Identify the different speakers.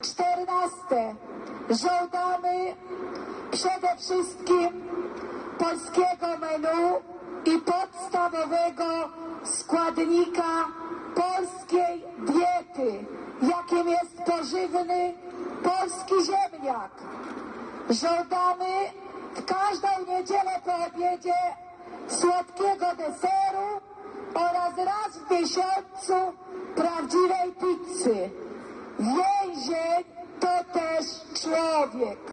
Speaker 1: 14. Żądamy przede wszystkim polskiego menu i podstawowego składnika polskiej diety, jakim jest pożywny polski ziemniak. Żądamy w każdą niedzielę po obiedzie słodkiego deseru oraz raz w miesiącu prawdziwej pizzy. Więzień to też człowiek.